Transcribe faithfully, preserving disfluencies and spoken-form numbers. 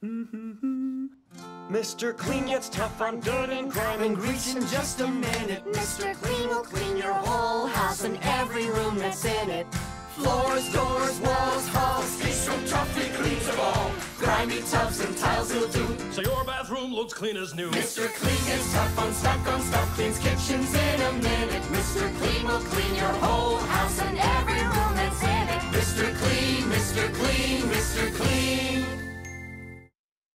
Mister Clean gets tough on dirt and grime and grease in just a minute. Mister Clean will clean your whole house and every room that's in it. Floors, doors, walls, halls, he's so tough he cleans them all. Grimy tubs and tiles he'll do, so your bathroom looks clean as new. Mister Clean gets tough on stuck on stuff, cleans kitchens in a minute. Mister Clean will clean your whole house.